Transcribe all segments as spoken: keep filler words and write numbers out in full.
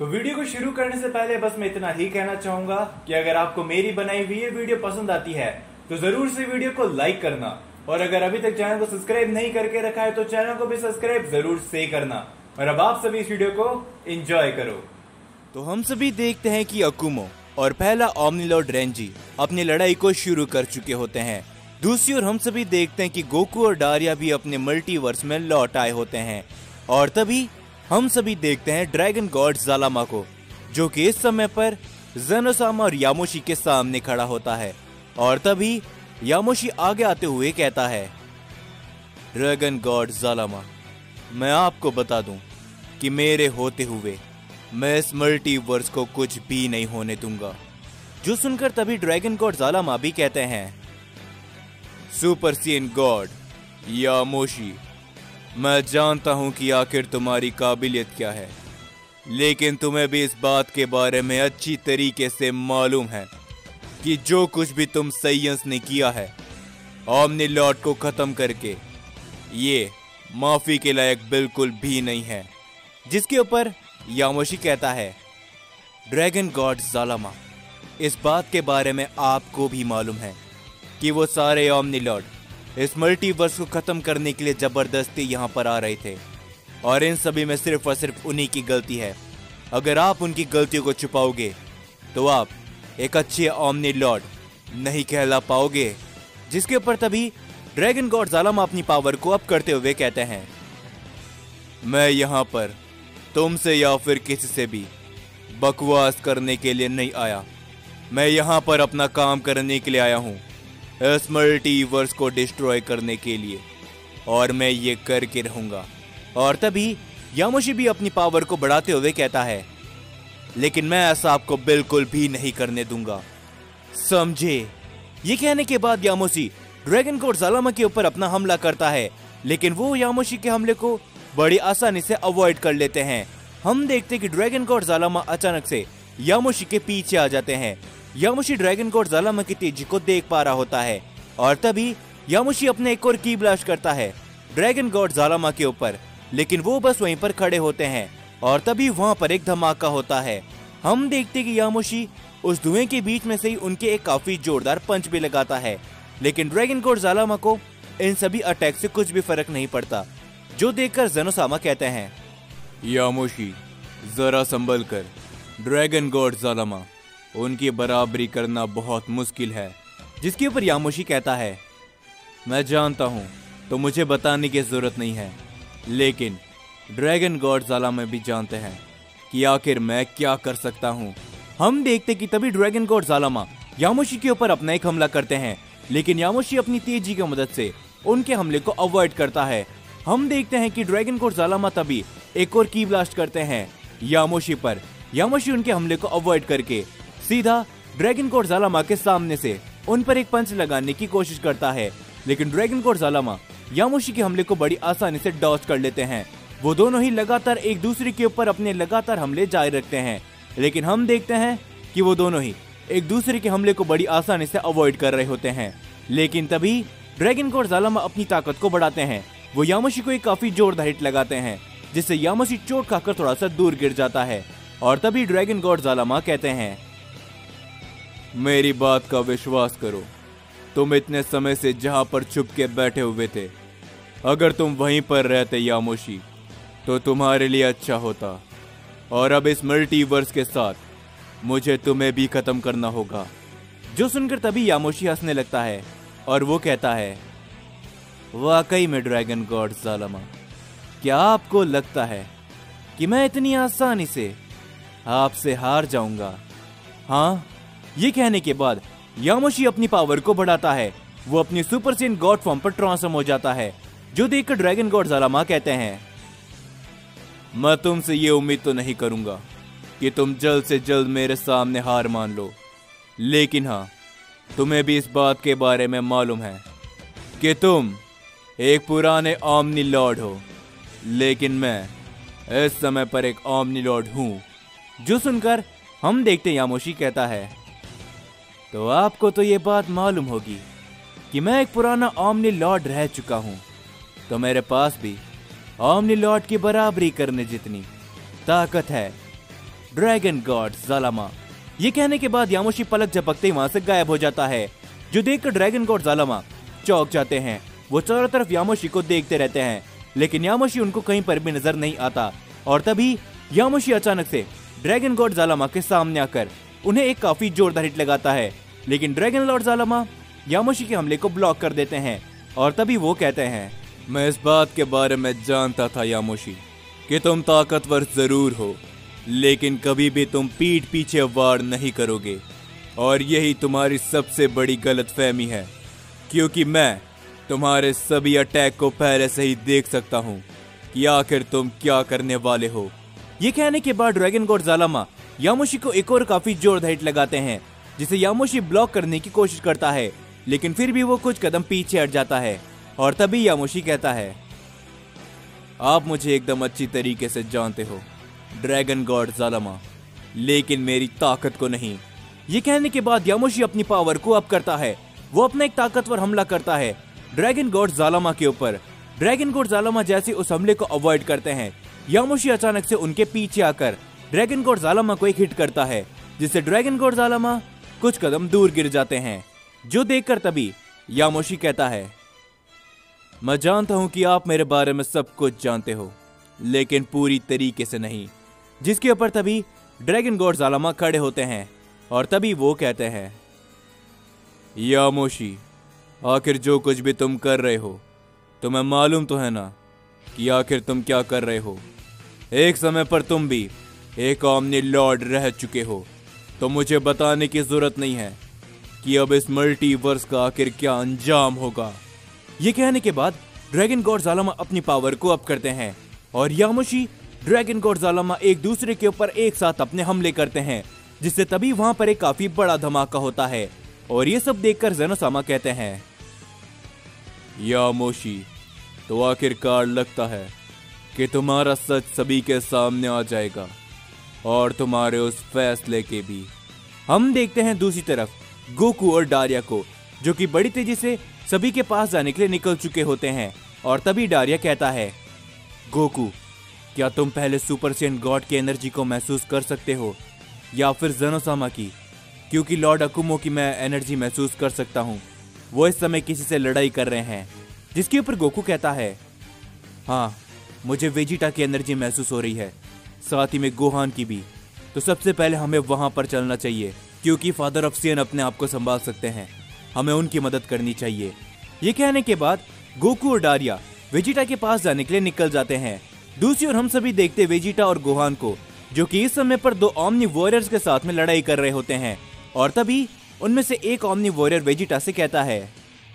तो वीडियो को शुरू करने से पहले बस मैं इतना ही कहना चाहूंगा कि अगर आपको मेरी बनाई हुई ये वीडियो पसंद आती है तो जरूर से वीडियो को लाइक करना, और अगर अभी तक चैनल को सब्सक्राइब नहीं करके रखा है तो चैनल को भी सब्सक्राइब जरूर से करना। और अब आप सभी इस वीडियो को एंजॉय करो। तो हम सभी देखते हैं कि अकुमो और पहला ओमनीलॉर्ड रेंजी अपनी लड़ाई को शुरू कर चुके होते हैं। दूसरी ओर हम सभी देखते हैं कि गोकू और डारिया भी अपने मल्टीवर्स में लौट आए होते हैं। और तभी हम सभी देखते हैं ड्रैगन गॉड ज़ालामा को, जो कि इस समय पर ज़ेनोसामा और यामोशी के सामने खड़ा होता है। और तभी यामोशी आगे आते हुए कहता है, ड्रैगन गॉड ज़ालामा, मैं आपको बता दूं कि मेरे होते हुए मैं इस मल्टीवर्स को कुछ भी नहीं होने दूंगा। जो सुनकर तभी ड्रैगन गॉड ज़ालामा भी कहते हैं, सुपर सीन गॉड यामोशी, मैं जानता हूं कि आखिर तुम्हारी काबिलियत क्या है, लेकिन तुम्हें भी इस बात के बारे में अच्छी तरीके से मालूम है कि जो कुछ भी तुम साइंस ने किया है ओमनीलॉर्ड को खत्म करके, ये माफी के लायक बिल्कुल भी नहीं है। जिसके ऊपर यामोशी कहता है, ड्रैगन गॉड ज़ालामा, इस बात के बारे में आपको भी मालूम है कि वो सारे ओमनीलॉर्ड इस मल्टीवर्स को खत्म करने के लिए जबरदस्ती यहाँ पर आ रहे थे, और इन सभी में सिर्फ और सिर्फ उन्हीं की गलती है। अगर आप उनकी गलतियों को छुपाओगे तो आप एक अच्छे ओमनीलॉर्ड नहीं कहला पाओगे। जिसके ऊपर तभी ड्रैगन गॉड ज़ालामा अपनी पावर को अप करते हुए कहते हैं, मैं यहाँ पर तुमसे या फिर किसी से भी बकवास करने के लिए नहीं आया। मैं यहाँ पर अपना काम करने के लिए आया हूँ, इस मल्टीवर्स को डिस्ट्रॉय करने के लिए, और मैं ये करके रहूंगा। और तभी यामोशी भी अपनी पावर को बढ़ाते हुए कहता है, लेकिन मैं ऐसा आपको बिल्कुल भी नहीं करने दूंगा, समझे। ये कहने के बाद यामोशी ड्रैगन गॉड ज़ालामा के ऊपर अपना हमला करता है, लेकिन वो यामोशी के हमले को बड़ी आसानी से अवॉइड कर लेते हैं। हम देखते कि ड्रैगन गॉड ज़ालामा अचानक से यामोशी के पीछे आ जाते हैं। यामोशी ड्रैगन गॉड ज़ालामा की तेजी को देख पा रहा होता है, और तभी यामोशी अपने एक और की ब्लास्ट करता है ड्रैगन गॉड ज़ालामा के ऊपर, लेकिन वो बस वहीं पर खड़े होते हैं। और तभी वहां पर एक धमाका होता है। हम देखते कि यामोशी उस धुएं के बीच में से ही उनके एक काफी जोरदार पंच भी लगाता है, लेकिन ड्रैगन गॉड ज़ालामा को इन सभी अटैक से कुछ भी फर्क नहीं पड़ता। जो देखकर ज़ेनोसामा कहते हैं, यामोशी जरा संभल कर, ड्रैगन गॉड ज़ालामा, उनकी बराबरी करना बहुत मुश्किल है। जिसके ऊपर यामोशी कहता है, मैं जानता हूं तो मुझे बताने की जरूरत नहीं है, लेकिन ड्रैगन गॉड ज़ालामा भी जानते हैं कि आखिर मैं क्या कर सकता हूं। हम देखते कि तभी ड्रैगन गॉड ज़ालामा यामोशी के ऊपर अपना एक हमला करते हैं, लेकिन यामोशी अपनी तेजी की मदद से उनके हमले को अवॉइड करता है। हम देखते हैं कि ड्रैगन गॉड ज़ालामा तभी एक और की ब्लास्ट करते हैं यामोशी पर। यामोशी उनके हमले को अवॉइड करके सीधा ड्रैगन गॉड ज़ालामा के सामने से उन पर एक पंच लगाने की कोशिश करता है, लेकिन ड्रैगन गॉड ज़ालामा यामोशी के हमले को बड़ी आसानी से डॉज कर लेते हैं। वो दोनों ही लगातार एक दूसरे के ऊपर अपने लगातार हमले जारी रखते हैं, लेकिन हम देखते हैं कि वो दोनों ही एक दूसरे के हमले को बड़ी आसानी से अवॉइड कर रहे होते हैं। लेकिन तभी ड्रैगन गॉड ज़ालामा अपनी ताकत को बढ़ाते हैं। वो यामोशी को एक काफी जोरदार हिट लगाते हैं, जिससे यामोशी चोट खाकर थोड़ा सा दूर गिर जाता है। और तभी ड्रैगन गॉड ज़ालामा कहते हैं, मेरी बात का विश्वास करो, तुम इतने समय से जहां पर छुप के बैठे हुए थे, अगर तुम वहीं पर रहते यामोशी तो तुम्हारे लिए अच्छा होता, और अब इस मल्टीवर्स के साथ मुझे तुम्हें भी खत्म करना होगा। जो सुनकर तभी यामोशी हंसने लगता है, और वो कहता है, वाकई में ड्रैगन गॉड ज़ालामा, क्या आपको लगता है कि मैं इतनी आसानी से आपसे हार जाऊंगा? हाँ। ये कहने के बाद यामोशी अपनी पावर को बढ़ाता है। वो अपनी सुपर सेन गॉड फॉर्म पर ट्रांसफॉर्म हो जाता है। जो देखकर ड्रैगन गॉड ज़ालामा कहते हैं, मैं तुमसे ये उम्मीद तो नहीं करूंगा कि तुम जल्द से जल्द मेरे सामने हार मान लो, लेकिन हाँ, तुम्हें भी इस बात के बारे में मालूम है कि तुम एक पुराने ओमनीलॉर्ड हो, लेकिन मैं इस समय पर एक ओमनीलॉर्ड हूं। जो सुनकर हम देखते यामोशी कहता है, तो आपको तो ये बात मालूम होगी कि मैं एक पुराना ओमनीलॉर्ड रह चुका हूं, तो मेरे पास भी ओमनीलॉर्ड की बराबरी करने जितनी ताकत है। ड्रैगन गॉड ज़ालामा। ये कहने के बाद यामोशी पलक झपकते ही वहां से गायब हो जाता है, जो देखकर ड्रैगन गॉड ज़ालामा चौंक जाते हैं। वो चारों तरफ यामोशी को देखते रहते हैं, लेकिन यामोशी उनको कहीं पर भी नजर नहीं आता। और तभी यामोशी अचानक से ड्रैगन गॉड ज़ालामा के सामने आकर उन्हें एक काफी जोरदार हिट लगाता है, लेकिन ड्रैगन लॉर्ड ज़ालामा यामोशी के हमले को ब्लॉक कर देते हैं। और तभी वो कहते हैं, मैं इस बात के बारे में जानता था यामोशी कि तुम ताकतवर जरूर हो, लेकिन कभी भी तुम पीठ पीछे वार नहीं करोगे, और यही तुम्हारी सबसे बड़ी गलतफहमी है, क्योंकि मैं तुम्हारे सभी अटैक को पहले से ही देख सकता हूँ कि आखिर तुम क्या करने वाले हो। ये कहने के बाद ड्रैगन गॉड ज़ालामा यामोशी को एक और काफी जोरदार हिट लगाते हैं, जिसे यामोशी ब्लॉक करने की कोशिश करता है, लेकिन फिर भी वो कुछ कदम पीछे हट जाता है। और तभी यामोशी कहता है, आप मुझे एकदम अच्छी तरीके से जानते हो ड्रैगन गॉड ज़ालामा, लेकिन मेरी ताकत को नहीं। ये कहने के बाद यामोशी अपनी पावर को अप करता है। वो अपना एक ताकतवर हमला करता है ड्रैगन गॉड ज़ालामा के ऊपर। ड्रैगन गॉड ज़ालामा जैसे उस हमले को अवॉइड करते हैं, यामोशी अचानक से उनके पीछे आकर ड्रैगन गॉड ज़ालामा को एक हिट करता है, जिससे ड्रैगन गॉड ज़ालामा कुछ कदम दूर गिर जाते हैं। जो देखकर तभी यामोशी कहता है, मैं जानता हूं कि आप मेरे बारे में सब कुछ जानते हो, लेकिन पूरी तरीके से नहीं। जिसके ऊपर तभी ड्रैगन गॉड ज़ालामा खड़े होते हैं, और तभी वो कहते हैं, यामोशी, आखिर जो कुछ भी तुम कर रहे हो, तुम्हें मालूम तो है ना कि आखिर तुम क्या कर रहे हो। एक समय पर तुम भी एक ओमनी लॉर्ड रह चुके हो, तो मुझे बताने की जरूरत नहीं है कि अब इस मल्टीवर्स का आखिर क्या अंजाम होगा। ये कहने के बाद ड्रैगन गॉड ज़ालामा अपनी पावर को अप करते हैं, और यामोशी ड्रैगन गॉड ज़ालामा एक दूसरे के ऊपर एक साथ अपने हमले करते हैं, जिससे तभी वहां पर एक काफी बड़ा धमाका होता है। और ये सब देखकर ज़ेनोसामा कहते हैं, यामोशी, तो आखिरकार लगता है कि तुम्हारा सच सभी के सामने आ जाएगा, और तुम्हारे उस फैसले के भी। हम देखते हैं दूसरी तरफ गोकू और डारिया को, जो कि बड़ी तेजी से सभी के पास जाने के लिए निकल चुके होते हैं। और तभी डारिया कहता है, गोकू, क्या तुम पहले सुपर सैयन गॉड की एनर्जी को महसूस कर सकते हो, या फिर ज़ेनोसामा की? क्योंकि लॉर्ड अकुमो की मैं एनर्जी महसूस कर सकता हूँ। वो इस समय किसी से लड़ाई कर रहे हैं। जिसके ऊपर गोकू कहता है, हाँ, मुझे वेजिटा की एनर्जी महसूस हो रही है, साथ ही में गोहान की भी। तो सबसे पहले हमें वहां पर चलना चाहिए, क्योंकि फादर ऑफ सैयन अपने आप को संभाल सकते हैं, हमें उनकी मदद करनी चाहिए। ये कहने के बाद गोकू और डारिया वेजिटा के पास जाने के लिए निकल जाते हैं। दूसरी ओर हम सभी देखते वेजिटा और गोहान को, जो कि इस समय पर दो ओमनी वॉरियर्स के साथ में लड़ाई कर रहे होते हैं। और तभी उनमें से एक ओमनी वॉरियर वेजिटा से कहता है,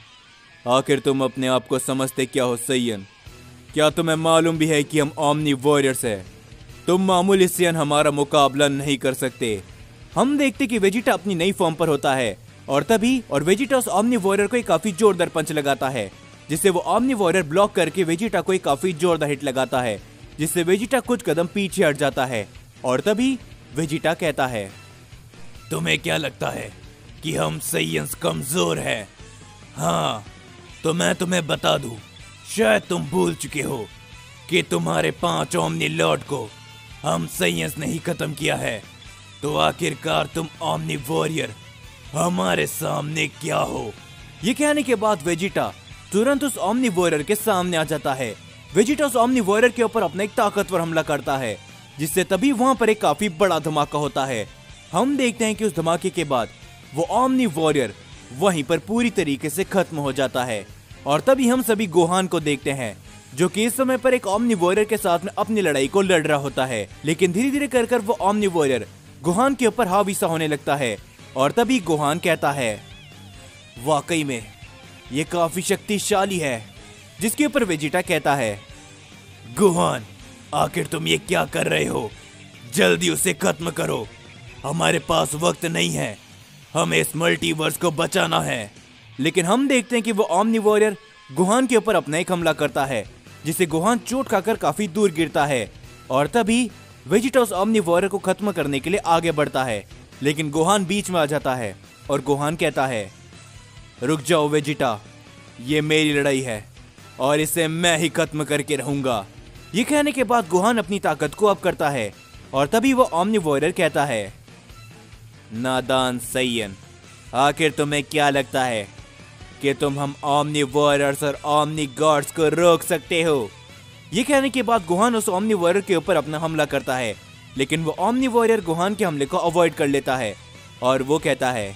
आखिर तुम अपने आप को समझते क्या हो सैयन? क्या तुम्हें मालूम भी है कि हम ओमनी वॉरियर्स हैं? तुम मामूली सैयन हमारा मुकाबला नहीं कर सकते। हम देखते कि वेजिटा अपनी नई फॉर्म पर होता है, और तभी और वेजिटा उस ओमनी वॉरियर को एक काफी जोरदार पंच लगाता है, जिससे वो ओमनी वॉरियर ब्लॉक करके वेजिटा को एक काफी जोरदार हिट लगाता है, जिससे वेजिटा कुछ कदम पीछे हट जाता है। और तभी वेजिटा कहता है, तुम्हें क्या लगता है कि हम सैयन्स कमजोर हैं? हाँ, तो मैं तुम्हें बता दूं, शायद तुम भूल चुके हो कि तुम्हारे पांच ओमनी लॉर्ड को हम सैयन्स ने ही खत्म किया है। तो आखिरकार तुम ओमनी वॉरियर हमारे सामने क्या हो? ये कहने के बाद वेजिटा तुरंत उस ओमनी वॉरियर के सामने आ जाता है। वेजिटा उस ओमनी वॉरियर के ऊपर अपना एक ताकतवर हमला करता है, जिससे तभी वहां पर एक काफी बड़ा धमाका होता है। हम देखते हैं कि उस धमाके के बाद वो ओमनी वॉरियर वहीं पर पूरी तरीके से खत्म हो जाता है। और तभी हम सभी गोहान को देखते हैं, जो कि इस समय पर एक ओमनी वॉरियर के साथ में अपनी लड़ाई को लड़ रहा होता है। लेकिन धीरे धीरे कर कर वो ओमनी वॉरियर गोहान के ऊपर हावी सा होने लगता है। और तभी गोहान कहता है, वाकई में ये काफी शक्तिशाली है। जिसके ऊपर वेजिटा कहता है, गोहान, आखिर तुम ये क्या कर रहे हो? जल्दी उसे खत्म करो, हमारे पास वक्त नहीं है, हमें इस मल्टीवर्स को बचाना है। लेकिन हम देखते हैं कि वो ओमनी वॉरियर गोहान के ऊपर अपना एक हमला करता है, जिससे गोहान चोट खाकर काफी दूर गिरता है। और तभी वेजिटा उस ओमनी वॉरियर को खत्म करने के लिए आगे बढ़ता है, लेकिन गोहान बीच में आ जाता है और गोहान कहता है, रुक जाओ वेजिटा, ये मेरी लड़ाई है और इसे मैं ही खत्म करके रहूंगा। ये कहने के बाद गोहान अपनी ताकत को अप करता है और तभी वो ओमनी वॉरियर कहता है, नादान सैयन, आखिर तुम्हें क्या लगता है कि तुम हम ओमनी वॉरियर्स और ओमनी गॉड्स को रोक सकते हो? ये कहने के बाद गोहान उस ओमनी वॉरियर के ऊपर अपना हमला करता है, लेकिन वो ओमनी वॉरियर गोहान के हमले को अवॉइड कर लेता है और वो कहता है,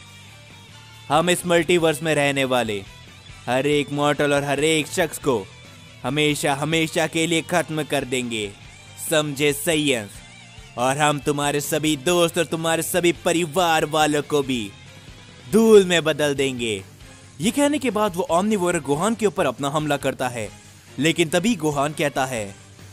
हम इस मल्टीवर्स में रहने वाले हर एक मॉर्टल और हर एक शख्स को हमेशा हमेशा के लिए खत्म कर देंगे, समझे सैयन? और हम तुम्हारे सभी दोस्त और तुम्हारे सभी परिवार वालों को भी धूल में बदल देंगे। ये कहने के बाद वो ओमनी वॉरियर गोहान के ऊपर अपना हमला करता है, लेकिन तभी गोहान कहता है,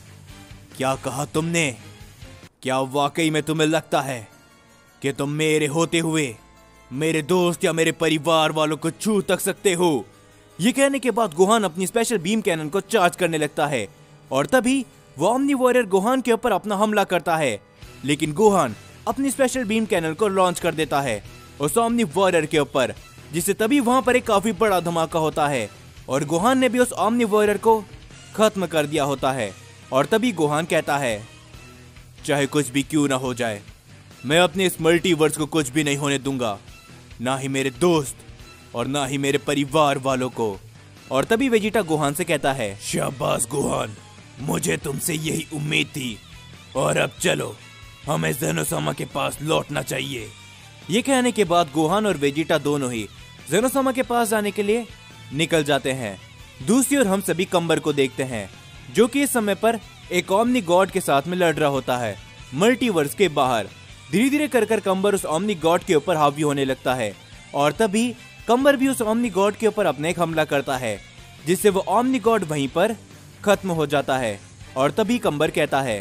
क्या कहा तुमने? क्या वाकई में तुम्हें लगता है कि तुम मेरे होते हुए मेरे दोस्त या मेरे परिवार वालों को छू तक सकते हो? ये कहने के बाद गोहान अपनी स्पेशल बीम कैनन को चार्ज करने लगता है और तभी वो ओमनी वॉरियर गोहान के ऊपर अपना हमला करता है, लेकिन गोहान अपनी स्पेशल बीम कैनन को लॉन्च कर देता है उस ओमनी वॉरियर के ऊपर, जिससे तभी वहां पर एक काफी बड़ा धमाका होता है और गोहान ने भी उस ओमनी वॉरियर को खत्म कर दिया होता है। और तभी गोहान कहता है, चाहे कुछ भी क्यों ना हो जाए, मैं अपने इस मल्टीवर्स को कुछ भी नहीं होने दूंगा, ना ही मेरे दोस्त और ना ही मेरे परिवार वालों को। और तभी वेजिटा गोहान से कहता है, शाबाश गोहान, मुझे तुमसे यही उम्मीद थी, और अब चलो हमें ज़ेनोसामा के पास लौटना चाहिए। ये कहने के बाद गोहान और वेजिटा दोनों ही ज़ेनोसामा के पास जाने के लिए निकल जाते हैं। दूसरी ओर हम सभी कंबर को देखते हैं, जो कि इस समय पर एक ओमनी गॉड के साथ में लड़ रहा होता है मल्टीवर्स के बाहर। धीरे धीरे कर कर कंबर उस ओमनी गॉड के ऊपर हावी होने लगता है और तभी कंबर भी उस ओमनी गॉड के ऊपर अपने एक हमला करता है, जिससे वो ओमनी गॉड वहीं पर खत्म हो जाता है। और तभी कंबर कहता है,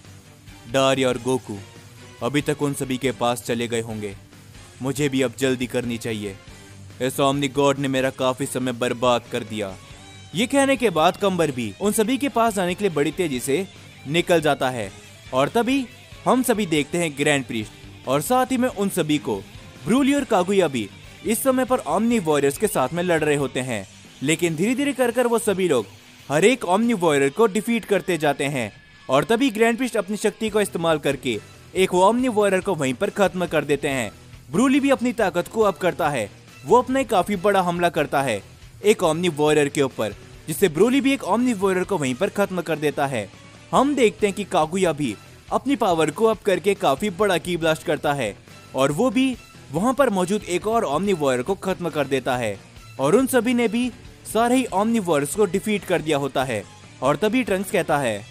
डारिया और गोकू अभी तक उन सभी के पास चले गए होंगे, मुझे भी अब जल्दी करनी चाहिए, इस ओमनी गॉड ने मेरा काफी समय बर्बाद कर दिया। ये कहने के बाद कंबर भी उन सभी के पास जाने के लिए बड़ी तेजी से निकल जाता है और तभी हम सभी देखते हैं ग्रैंड प्रीस्ट और साथ ही में उन सभी को ब्रूली और कागुया भी इस समय पर ओमनी वॉरियर्स के साथ में लड़ रहे होते हैं। लेकिन धीरे धीरे कर कर वो सभी लोग हर एक ओमनी वॉरियर को डिफीट करते जाते हैं और तभी ग्रैंड प्रीस्ट अपनी शक्ति को इस्तेमाल करके एक ओमनी वॉरियर को वहीं पर खत्म कर देते हैं। ब्रूली भी अपनी ताकत को अप करता है, वो अपना एक काफी बड़ा हमला करता है एक ओमनी वॉरियर के ऊपर, जिससे ब्रूली भी एक ओमनी वॉरियर को वहीं पर खत्म कर देता है। हम देखते हैं कि कागुया भी अपनी पावर को अप करके काफी बड़ा की ब्लास्ट करता है और वो भी वहां पर मौजूद एक और ओमनी वॉरियर को खत्म कर देता है और उन सभी ने भी सारे ही ओमनी वॉरियर्स को डिफीट कर दिया होता है। और तभी ट्रंक्स कहता है,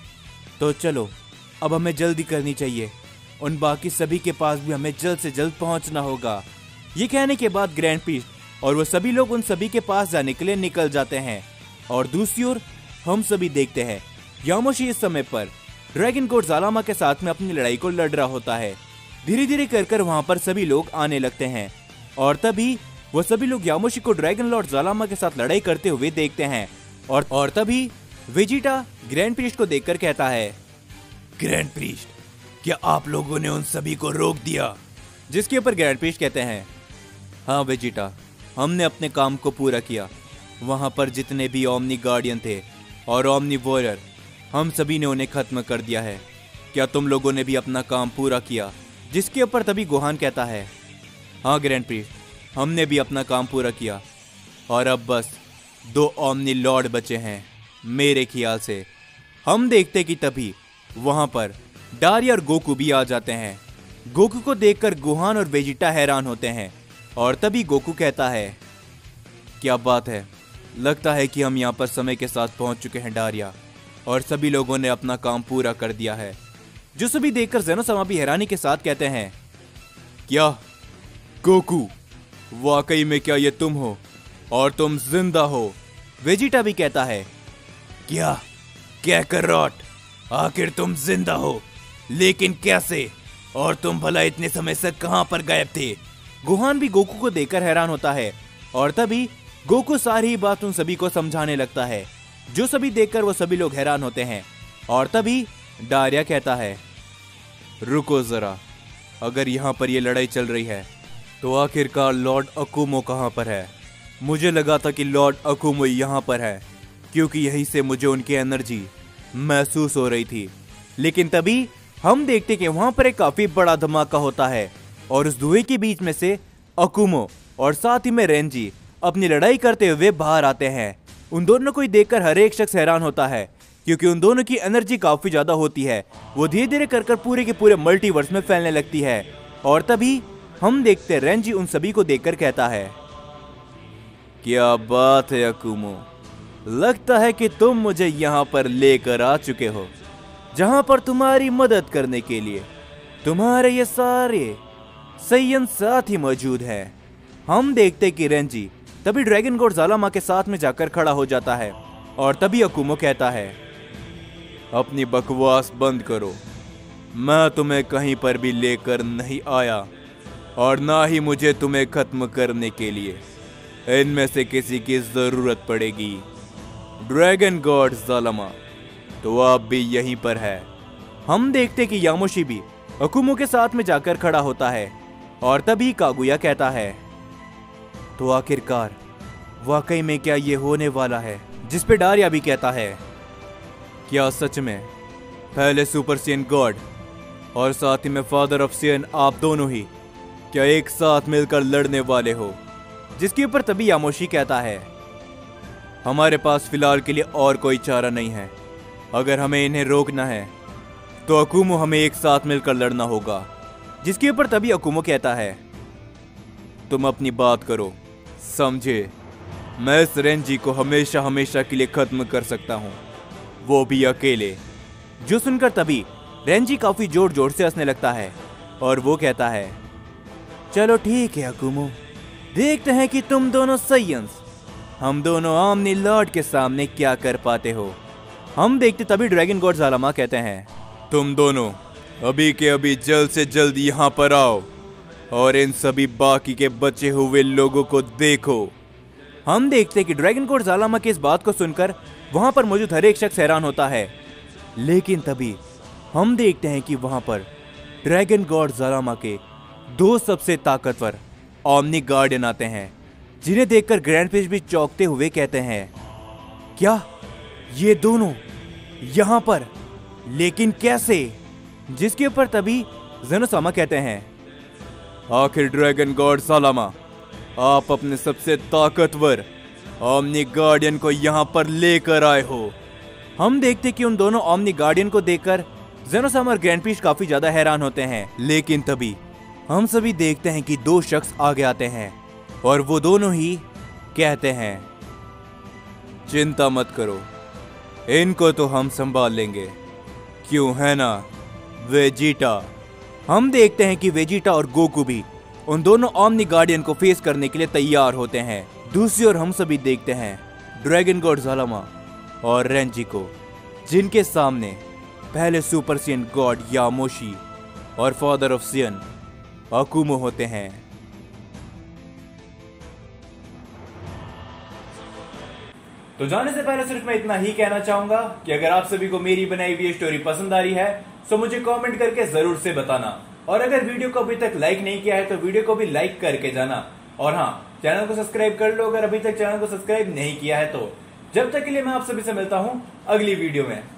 तो चलो अब हमें जल्दी करनी चाहिए, उन बाकी सभी के पास भी हमें जल्द से जल्द पहुंचना होगा। ये कहने के बाद ग्रैंड प्रीस्ट और वो सभी लोग उन सभी के पास जाने के लिए निकल जाते हैं। और दूसरी ओर हम सभी देखते हैं यामोशी इस समय पर ड्रैगन गॉड ज़ालामा के साथ में अपनी लड़ाई को लड़ रहा होता है। धीरे धीरे कर कर वहां पर सभी लोग आने लगते हैं और तभी वो सभी लोग यामोशी को ड्रैगन लॉर्ड ज़ालामा के साथ लड़ाई करते हुए देखते हैं। और और तभी वेजिटा ग्रैंड प्रीस्ट को देखकर कहता है, ग्रैंड प्रीस्ट, क्या आप लोगों ने उन सभी को रोक दिया? जिसके ऊपर ग्रैंड प्रीस्ट कहते हैं, हाँ वेजिटा, हमने अपने काम को पूरा किया। वहां पर जितने भी ओमनी गार्डियन थे और ओमनी वॉरियर, हम सभी ने उन्हें खत्म कर दिया है। क्या तुम लोगों ने भी अपना काम पूरा किया? जिसके ऊपर तभी गोहान कहता है, हाँ ग्रैंड प्रीस्ट, हमने भी अपना काम पूरा किया और अब बस दो ओमनी लॉर्ड बचे हैं मेरे ख्याल से। हम देखते कि तभी वहां पर डारिया और गोकू भी आ जाते हैं। गोकू को देखकर गोहान और वेजिटा हैरान होते हैं और तभी गोकू कहता है, क्या बात है, लगता है कि हम यहाँ पर समय के साथ पहुंच चुके हैं डारिया, और सभी लोगों ने अपना काम पूरा कर दिया है। जो सभी देखकर ज़ेनोसामा भी हैरानी के साथ कहते हैं, क्या गोकू, वाकई में क्या ये तुम हो और तुम जिंदा हो? वेजिटा भी कहता है, क्या कैकरॉट, आखिर तुम जिंदा हो, लेकिन कैसे, और तुम भला इतने समय से कहां पर गायब थे? गोहान भी गोकू को देखकर हैरान होता है और तभी गोकू सारी बात उन सभी को समझाने लगता है। जो सभी देखकर वो सभी लोग हैरान होते हैं और तभी डारिया कहता है, रुको जरा, अगर यहाँ पर ये लड़ाई चल रही है तो आखिरकार लॉर्ड अकुमो कहाँ पर है? मुझे लगा था कि लॉर्ड अकुमो यहाँ पर है, क्योंकि यहीं से मुझे उनकी एनर्जी महसूस हो रही थी। लेकिन तभी हम देखते कि वहां पर एक काफी बड़ा धमाका होता है और उस धुएं के बीच में से अकुमो और साथ ही में रेंजी अपनी लड़ाई करते हुए बाहर आते हैं। उन दोनों को देखकर हर एक शख्स हैरान होता है क्योंकि उन दोनों की एनर्जी काफी ज्यादा होती है। वो धीरे धीरे कर कर पूरे के पूरे मल्टीवर्स में फैलने लगती है और तभी हम देखते रेंजी उन सभी को देखकर कहता है, क्या बात है अकुमो, लगता है कि तुम मुझे यहाँ पर लेकर आ चुके हो जहाँ पर तुम्हारी मदद करने के लिए तुम्हारे ये सारे सैयन साथी मौजूद हैं। हम देखते कि रेंजी तभी ड्रैगन गॉड ज़ालामा के साथ में जाकर खड़ा हो जाता है और तभी अकुमो कहता है, अपनी बकवास बंद करो, मैं तुम्हें कहीं पर भी लेकर नहीं आया और ना ही मुझे तुम्हें खत्म करने के लिए इनमें से किसी की जरूरत पड़ेगी। ड्रैगन गॉड ज़ालामा तो आप भी यहीं पर है। हम देखते कि यामोशी भी अकुमो के साथ में जाकर खड़ा होता है और तभी कागुया कहता है, तो आखिरकार वाकई में क्या ये होने वाला है? जिस पे डारिया भी कहता है, क्या सच में पहले सुपर सेन गॉड और साथ ही में फादर ऑफ सेन आप दोनों ही क्या एक साथ मिलकर लड़ने वाले हो? जिसके ऊपर तभी यामोशी कहता है, हमारे पास फिलहाल के लिए और कोई चारा नहीं है, अगर हमें इन्हें रोकना है तो अकुमो हमें एक साथ मिलकर लड़ना होगा। जिसके ऊपर तभी अकुमो कहता है, तुम अपनी बात करो, समझे? मैं इस रेंजी को हमेशा हमेशा के लिए खत्म कर सकता हूँ, वो भी अकेले। जो सुनकर तभी रेंजी काफी जोर जोर से हंसने लगता है और वो कहता है, चलो ठीक है अकुमो, देखते हैं कि तुम दोनों सैयन्स हम दोनों आमनी लॉर्ड के सामने क्या कर पाते हो। हम देखते तभी ड्रैगन गॉड ज़ालामा कहते हैं, तुम दोनों अभी के अभी जल्द से जल्द यहाँ पर आओ और इन सभी बाकी के बचे हुए लोगों को देखो। हम देखते कि ड्रैगन गॉड ज़ालामा की इस बात को सुनकर वहां पर मौजूद हर एक शख्स हैरान होता है, लेकिन तभी हम देखते हैं कि वहां पर ड्रैगन गॉड ज़ालामा के दो सबसे ताकतवर ओमनी गार्डियन आते हैं, जिन्हें देखकर ग्रैंड फिश भी चौंकते हुए कहते हैं, क्या ये दोनों यहाँ पर, लेकिन कैसे? जिसके ऊपर तभी ज़ेनोसामा कहते हैं, आखिर ड्रैगन गॉड ज़ालामा आप अपने सबसे ताकतवर ओमनी गार्डियन को यहाँ पर लेकर आए हो। हम देखते कि उन दोनों ओमनी गार्डियन को देखकर ज़ेनोसामा और ग्रैंड फिश काफी ज्यादा हैरान होते हैं, लेकिन तभी हम सभी देखते हैं कि दो शख्स आगे आते हैं और वो दोनों ही कहते हैं, चिंता मत करो, इनको तो हम संभाल लेंगे, क्यों है ना वेजिटा। हम देखते हैं कि वेजिटा और गोकू भी उन दोनों ओमनी गार्डियन को फेस करने के लिए तैयार होते हैं। दूसरी ओर हम सभी देखते हैं ड्रैगन गॉड ज़ालामा और रेंजी को, जिनके सामने पहले सुपर सेन गॉड यामोशी और फादर ऑफ सेन अकुमो होते हैं। तो जाने से पहले सिर्फ मैं इतना ही कहना चाहूंगा कि अगर आप सभी को मेरी बनाई हुई स्टोरी पसंद आ रही है तो मुझे कमेंट करके जरूर से बताना, और अगर वीडियो को अभी तक लाइक नहीं किया है तो वीडियो को भी लाइक करके जाना, और हाँ, चैनल को सब्सक्राइब कर लो अगर अभी तक चैनल को सब्सक्राइब नहीं किया है तो। जब तक के लिए मैं आप सभी से मिलता हूं अगली वीडियो में।